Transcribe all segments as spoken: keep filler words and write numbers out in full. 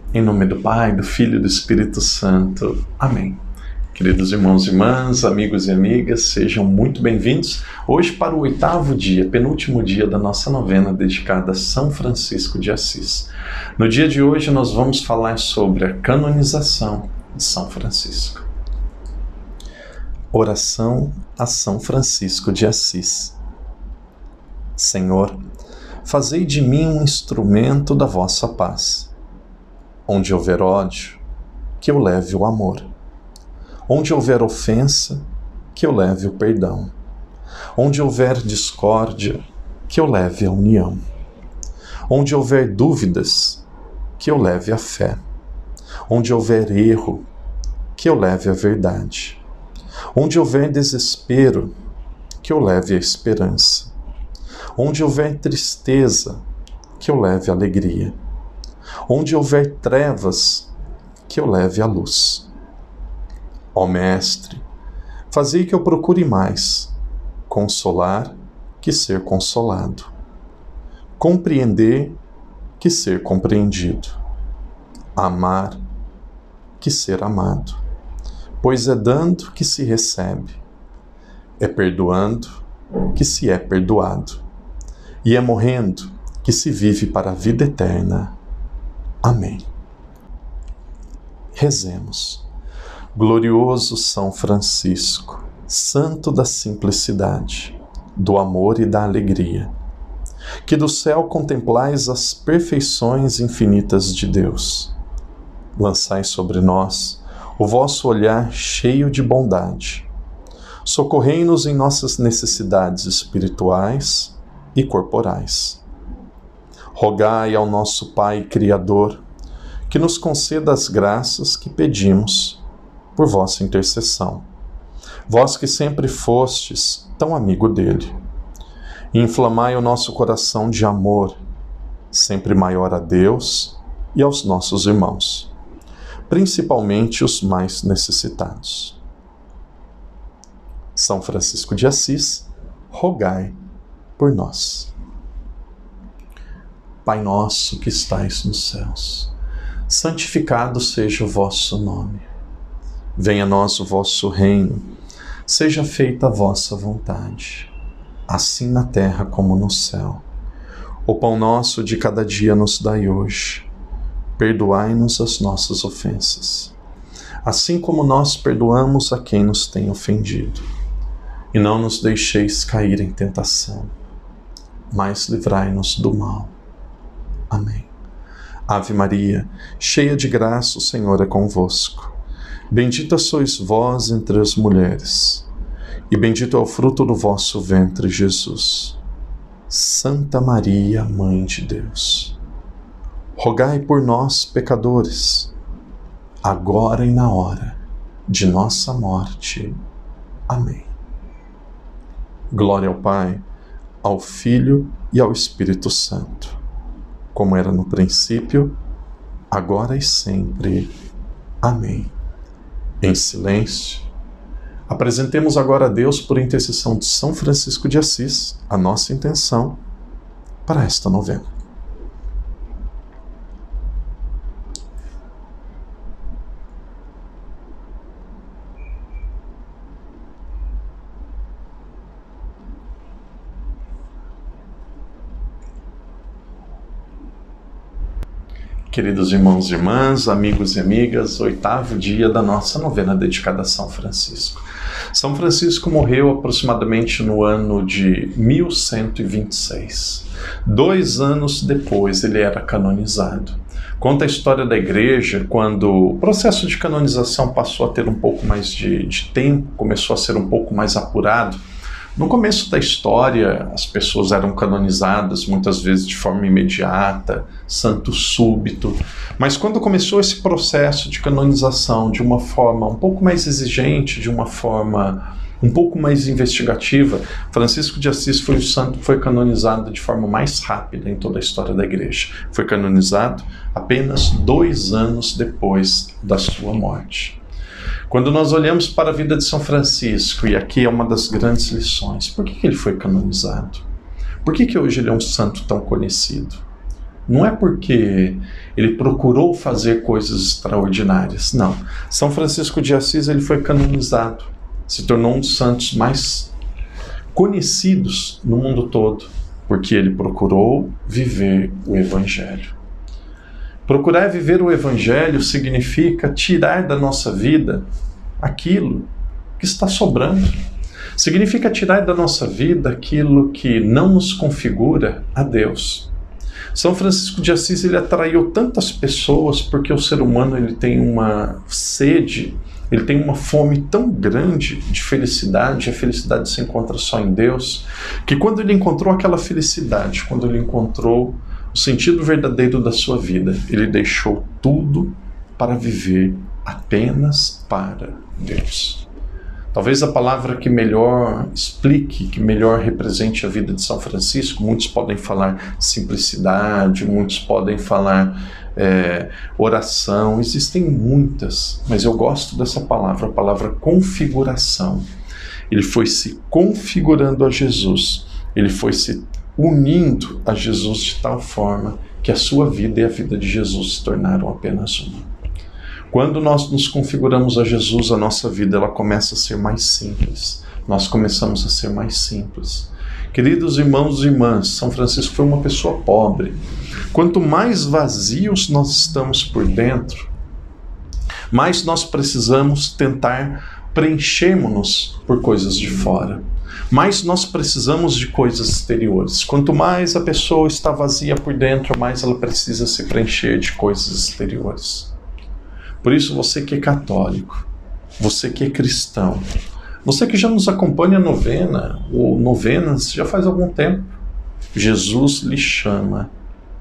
Em nome do Pai, do Filho e do Espírito Santo. Amém. Queridos irmãos e irmãs, amigos e amigas, sejam muito bem-vindos hoje para o oitavo dia, penúltimo dia da nossa novena dedicada a São Francisco de Assis. No dia de hoje nós vamos falar sobre a canonização de São Francisco. Oração a São Francisco de Assis. Senhor, fazei de mim um instrumento da vossa paz. Onde houver ódio, que eu leve o amor. Onde houver ofensa, que eu leve o perdão. Onde houver discórdia, que eu leve a união. Onde houver dúvidas, que eu leve a fé. Onde houver erro, que eu leve a verdade. Onde houver desespero, que eu leve a esperança. Onde houver tristeza, que eu leve a alegria. Onde houver trevas, que eu leve a luz. Ó Mestre, fazei que eu procure mais consolar que ser consolado, compreender que ser compreendido, amar que ser amado, pois é dando que se recebe, é perdoando que se é perdoado, e é morrendo que se vive para a vida eterna. Amém. Rezemos. Glorioso São Francisco, santo da simplicidade, do amor e da alegria, que do céu contemplais as perfeições infinitas de Deus. Lançai sobre nós o vosso olhar cheio de bondade. Socorrei-nos em nossas necessidades espirituais e corporais. Rogai ao nosso Pai Criador que nos conceda as graças que pedimos por vossa intercessão. Vós que sempre fostes tão amigo dele. Inflamai o nosso coração de amor, sempre maior a Deus e aos nossos irmãos, principalmente os mais necessitados. São Francisco de Assis, rogai por nós. Pai nosso que estais nos céus, santificado seja o vosso nome. Venha a nós o vosso reino, seja feita a vossa vontade, assim na terra como no céu. O pão nosso de cada dia nos dai hoje. Perdoai-nos as nossas ofensas, assim como nós perdoamos a quem nos tem ofendido. E não nos deixeis cair em tentação, mas livrai-nos do mal. Amém. Ave Maria, cheia de graça, o Senhor é convosco. Bendita sois vós entre as mulheres, e bendito é o fruto do vosso ventre, Jesus. Santa Maria, Mãe de Deus, rogai por nós, pecadores, agora e na hora de nossa morte. Amém. Glória ao Pai, ao Filho e ao Espírito Santo, como era no princípio, agora e sempre. Amém. Em silêncio, apresentemos agora a Deus, por intercessão de São Francisco de Assis, a nossa intenção para esta novena. Queridos irmãos e irmãs, amigos e amigas, oitavo dia da nossa novena dedicada a São Francisco. São Francisco morreu aproximadamente no ano de mil cento e vinte e seis. Dois anos depois ele era canonizado. Conta a história da igreja quando o processo de canonização passou a ter um pouco mais de, de tempo, começou a ser um pouco mais apurado. No começo da história, as pessoas eram canonizadas muitas vezes de forma imediata, santo súbito, mas quando começou esse processo de canonização de uma forma um pouco mais exigente, de uma forma um pouco mais investigativa, Francisco de Assis foi o santo que foi canonizado de forma mais rápida em toda a história da igreja. Foi canonizado apenas dois anos depois da sua morte. Quando nós olhamos para a vida de São Francisco, e aqui é uma das grandes lições, por que ele foi canonizado? Por que que hoje ele é um santo tão conhecido? não é porque ele procurou fazer coisas extraordinárias, não. São Francisco de Assis, ele foi canonizado, se tornou um dos santos mais conhecidos no mundo todo, porque ele procurou viver o Evangelho. Procurar viver o Evangelho significa tirar da nossa vida aquilo que está sobrando. Significa tirar da nossa vida aquilo que não nos configura a Deus. São Francisco de Assis, ele atraiu tantas pessoas porque o ser humano ele tem uma sede, ele tem uma fome tão grande de felicidade, a felicidade se encontra só em Deus, que quando ele encontrou aquela felicidade, quando ele encontrou o sentido verdadeiro da sua vida, ele deixou tudo para viver apenas para Deus. Talvez a palavra que melhor explique, que melhor represente a vida de São Francisco, muitos podem falar simplicidade, muitos podem falar é, oração, existem muitas, mas eu gosto dessa palavra, a palavra configuração. Ele foi se configurando a Jesus, ele foi se unindo a Jesus de tal forma que a sua vida e a vida de Jesus se tornaram apenas uma. Quando nós nos configuramos a Jesus, a nossa vida ela começa a ser mais simples. Nós começamos a ser mais simples. Queridos irmãos e irmãs, São Francisco foi uma pessoa pobre. Quanto mais vazios nós estamos por dentro, mais nós precisamos tentar preenchermos-nos por coisas de fora. Mais nós precisamos de coisas exteriores. Quanto mais a pessoa está vazia por dentro, mais ela precisa se preencher de coisas exteriores. Por isso, você que é católico, você que é cristão, você que já nos acompanha a novena, ou novenas já faz algum tempo, Jesus lhe chama.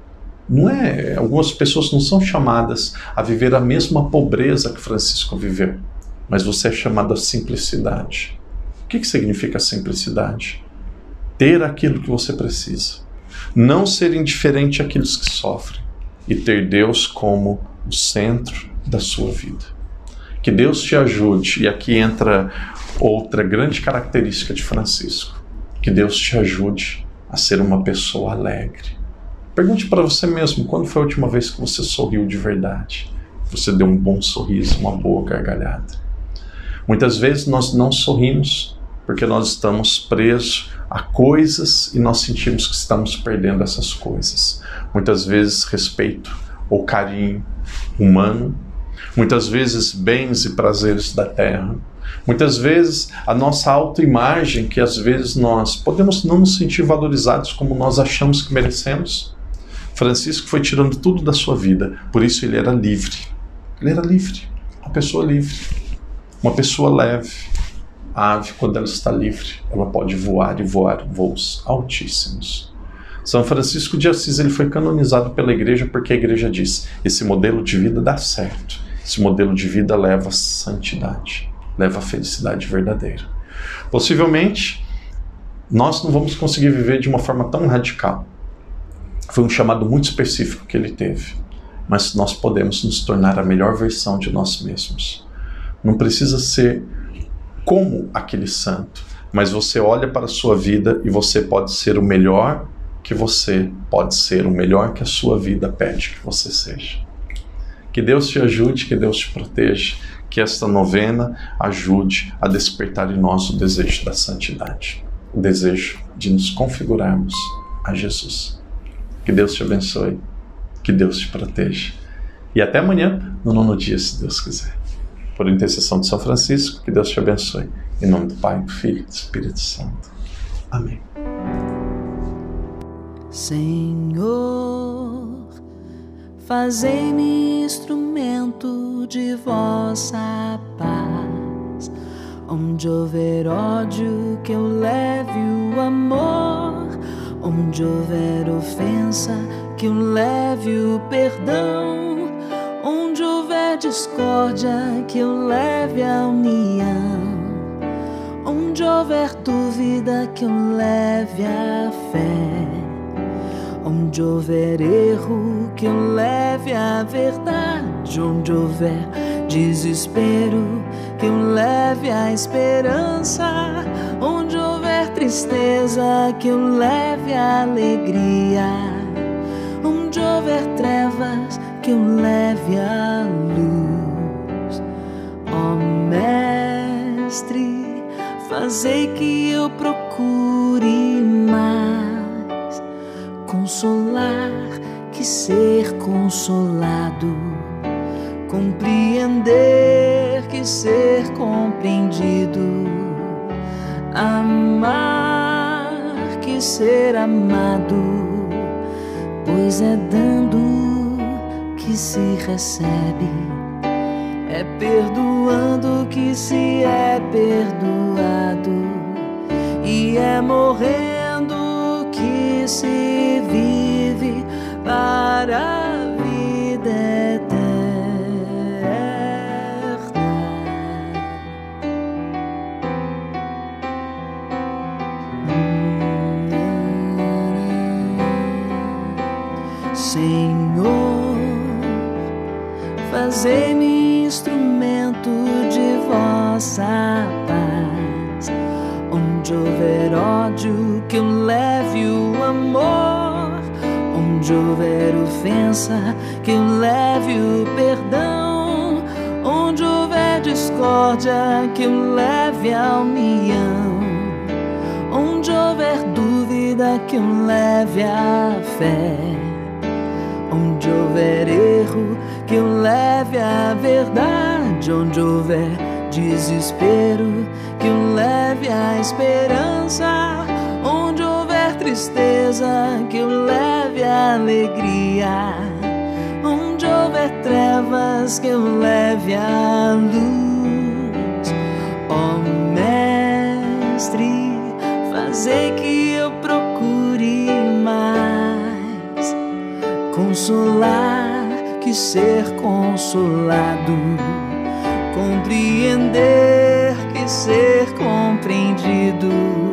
Não é, algumas pessoas não são chamadas a viver a mesma pobreza que Francisco viveu, mas você é chamado à simplicidade. O que que significa simplicidade? Ter aquilo que você precisa, não ser indiferente àqueles que sofrem e ter Deus como o centro da sua vida. Que Deus te ajude, e aqui entra outra grande característica de Francisco, que Deus te ajude a ser uma pessoa alegre. Pergunte para você mesmo, quando foi a última vez que você sorriu de verdade? Você deu um bom sorriso, uma boa gargalhada. Muitas vezes nós não sorrimos porque nós estamos presos a coisas e nós sentimos que estamos perdendo essas coisas. Muitas vezes respeito ou carinho humano, muitas vezes bens e prazeres da terra, muitas vezes a nossa autoimagem, que às vezes nós podemos não nos sentir valorizados como nós achamos que merecemos. Francisco foi tirando tudo da sua vida, por isso ele era livre. Ele era livre, uma pessoa livre, uma pessoa leve. A ave, quando ela está livre, ela pode voar e voar voos altíssimos. São Francisco de Assis ele foi canonizado pela igreja porque a igreja diz: esse modelo de vida dá certo, esse modelo de vida leva à santidade, leva à felicidade verdadeira. Possivelmente, nós não vamos conseguir viver de uma forma tão radical. Foi um chamado muito específico que ele teve, mas nós podemos nos tornar a melhor versão de nós mesmos. Não precisa ser como aquele santo, mas você olha para a sua vida e você pode ser o melhor que você pode ser, o melhor que a sua vida pede que você seja. Que Deus te ajude, que Deus te proteja, que esta novena ajude a despertar em nós o desejo da santidade, o desejo de nos configurarmos a Jesus. Que Deus te abençoe, que Deus te proteja. E até amanhã, no nono dia, se Deus quiser. Por intercessão de São Francisco, que Deus te abençoe. Em nome do Pai, do Filho e do Espírito Santo. Amém. Senhor, fazei-me instrumento de vossa paz. Onde houver ódio, que eu leve o amor. Onde houver ofensa, que eu leve o perdão. Onde houver discórdia, que eu leve a união. Onde houver dúvida, que eu leve a fé. Onde houver erro, que eu leve a verdade. Onde houver desespero, que eu leve a esperança. Onde houver tristeza, que eu leve a alegria. Onde houver houver trevas, que eu leve a luz. Ó Mestre, fazei que eu procure mais consolar que ser consolado, compreender que ser compreendido, amar que ser amado, pois é dando que se recebe, é perdoando que se é perdoado, e é morrendo que se vive para a vida eterna. Senhor, fazei-me instrumento de vossa paz. Onde houver ódio, que eu leve o amor. Onde houver ofensa, que eu leve o perdão. Onde houver discórdia, que eu leve a união. Onde houver dúvida, que eu leve a fé. Onde houver erro, que eu leve a verdade. Onde houver desespero, que eu leve a esperança. Onde houver tristeza, que eu leve a alegria. Onde houver trevas, que eu leve a luz. Ó Mestre, fazei que eu procure mais consolar que ser consolado, compreender que ser compreendido,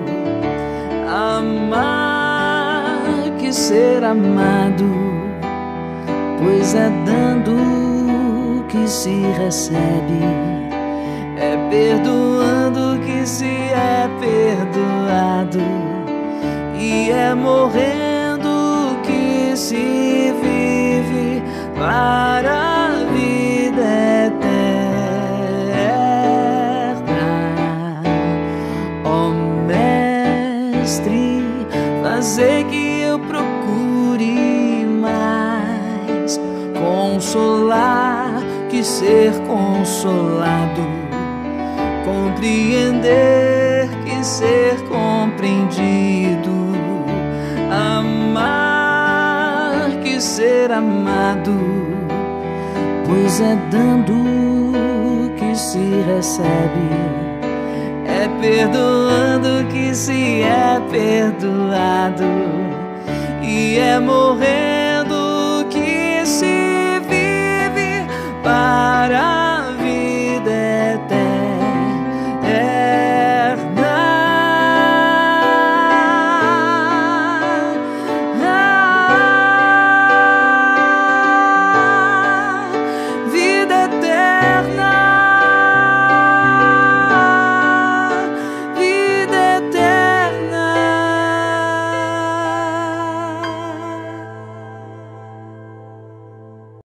amar que ser amado, pois é dando que se recebe, é perdoando que se é perdoado, e é morrendo que se vive para a vida eterna. Ó Mestre, fazei que eu procure mais consolar que ser consolado, compreender que ser compreendido, amar que ser amado, pois é dando que se recebe, é perdoando que se é perdoado, e é morrer